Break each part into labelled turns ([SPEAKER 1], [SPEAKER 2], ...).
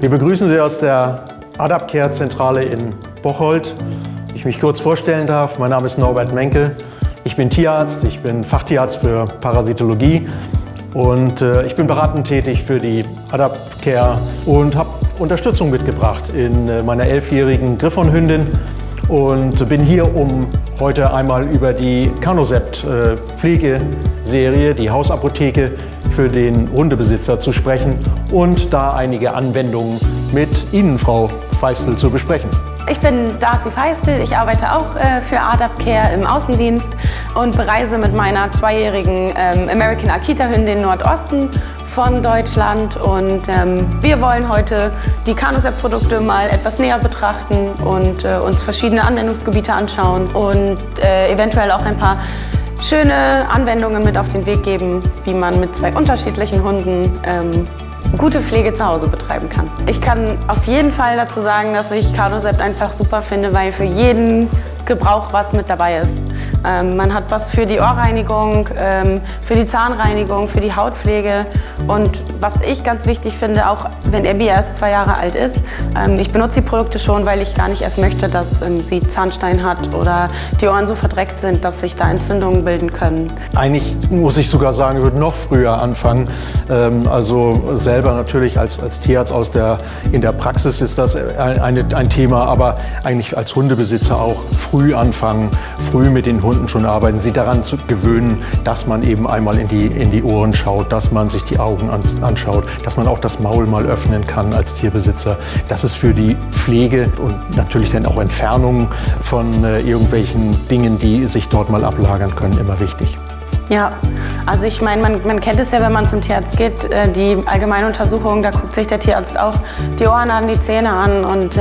[SPEAKER 1] Wir begrüßen Sie aus der Adapcare-Zentrale in Bocholt. Ich mich kurz vorstellen darf, mein Name ist Norbert Menke. Ich bin Tierarzt, ich bin Fachtierarzt für Parasitologie und ich bin beratend tätig für die Adapcare und habe Unterstützung mitgebracht in meiner 11-jährigen Griffon-Hündin und bin hier, um heute einmal über die Canosept Pflegeserie, die Hausapotheke für den Hundebesitzer zu sprechen und da einige Anwendungen mit Ihnen, Frau Feistel, zu besprechen.
[SPEAKER 2] Ich bin Darcy Feistel, ich arbeite auch für Adapcare im Außendienst und bereise mit meiner 2-jährigen American Akita-Hündin Nordosten von Deutschland und wir wollen heute die Canosept-Produkte mal etwas näher betrachten und uns verschiedene Anwendungsgebiete anschauen und eventuell auch ein paar schöne Anwendungen mit auf den Weg geben, wie man mit 2 unterschiedlichen Hunden gute Pflege zu Hause betreiben kann. Ich kann auf jeden Fall dazu sagen, dass ich Canosept einfach super finde, weil für jeden Gebrauch was mit dabei ist. Man hat was für die Ohrreinigung, für die Zahnreinigung, für die Hautpflege und was ich ganz wichtig finde, auch wenn Abby erst 2 Jahre alt ist, ich benutze die Produkte schon, weil ich gar nicht erst möchte, dass sie Zahnstein hat oder die Ohren so verdreckt sind, dass sich da Entzündungen bilden können.
[SPEAKER 1] Eigentlich muss ich sogar sagen, ich würde noch früher anfangen. Also selber natürlich als Tierarzt in der Praxis ist das ein Thema, aber eigentlich als Hundebesitzer auch früh anfangen, früh mit den Hunden schon arbeiten, sie daran zu gewöhnen, dass man eben einmal in die Ohren schaut, dass man sich die Augen anschaut, dass man auch das Maul mal öffnen kann als Tierbesitzer. Das ist für die Pflege und natürlich dann auch Entfernung von irgendwelchen Dingen, die sich dort mal ablagern können, immer wichtig.
[SPEAKER 2] Ja, also ich meine, man kennt es ja, wenn man zum Tierarzt geht, die allgemeine Untersuchung, da guckt sich der Tierarzt auch die Ohren an, die Zähne an und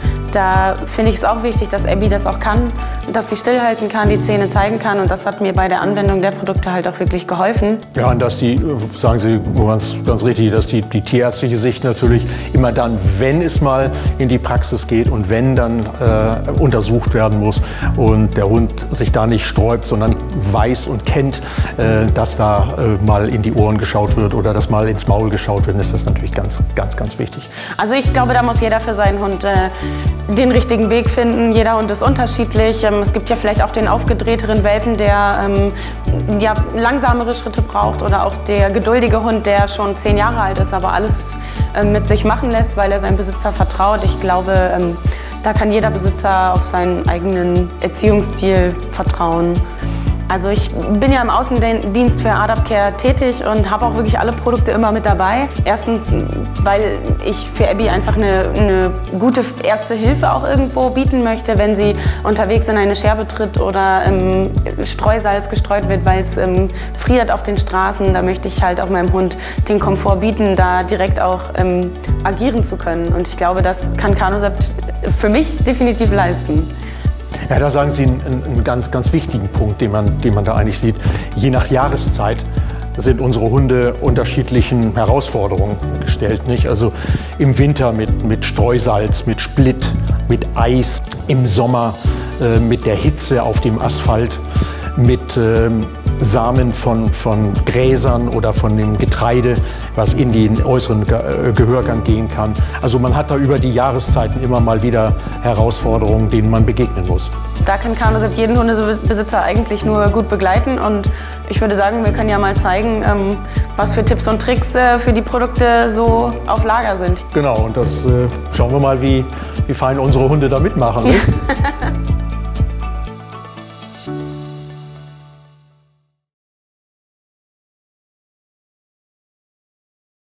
[SPEAKER 2] da finde ich es auch wichtig, dass Abby das auch kann, dass sie stillhalten kann, die Zähne zeigen kann und das hat mir bei der Anwendung der Produkte halt auch wirklich geholfen.
[SPEAKER 1] Ja, und dass die, sagen Sie ganz richtig, dass die tierärztliche Sicht natürlich immer dann, wenn es mal in die Praxis geht und wenn dann untersucht werden muss und der Hund sich da nicht sträubt, sondern weiß und kennt, dass da mal in die Ohren geschaut wird oder dass mal ins Maul geschaut wird, ist das natürlich ganz wichtig.
[SPEAKER 2] Also ich glaube, da muss jeder für seinen Hund den richtigen Weg finden. Jeder Hund ist unterschiedlich. Es gibt ja vielleicht auch den aufgedrehteren Welpen, der ja, langsamere Schritte braucht oder auch der geduldige Hund, der schon 10 Jahre alt ist, aber alles mit sich machen lässt, weil er seinem Besitzer vertraut. Ich glaube, da kann jeder Besitzer auf seinen eigenen Erziehungsstil vertrauen. Also ich bin ja im Außendienst für Adapcare tätig und habe auch wirklich alle Produkte immer mit dabei. Erstens, weil ich für Abby einfach eine gute erste Hilfe auch irgendwo bieten möchte, wenn sie unterwegs in eine Scherbe tritt oder Streusalz gestreut wird, weil es friert auf den Straßen. Da möchte ich halt auch meinem Hund den Komfort bieten, da direkt auch agieren zu können. Und ich glaube, das kann Canosept für mich definitiv leisten.
[SPEAKER 1] Ja, da sagen Sie einen ganz wichtigen Punkt, den man da eigentlich sieht. Je nach Jahreszeit sind unsere Hunde unterschiedlichen Herausforderungen gestellt, nicht? Also im Winter mit Streusalz, mit Split, mit Eis, im Sommer mit der Hitze auf dem Asphalt, mit Samen von Gräsern oder von dem Getreide, was in den äußeren Gehörgang gehen kann. Also man hat da über die Jahreszeiten immer mal wieder Herausforderungen, denen man begegnen muss.
[SPEAKER 2] Da kann Canosept jeden Hundebesitzer eigentlich nur gut begleiten und ich würde sagen, wir können ja mal zeigen, was für Tipps und Tricks für die Produkte so auf Lager sind.
[SPEAKER 1] Genau, und das schauen wir mal, wie fein unsere Hunde da mitmachen. Ne?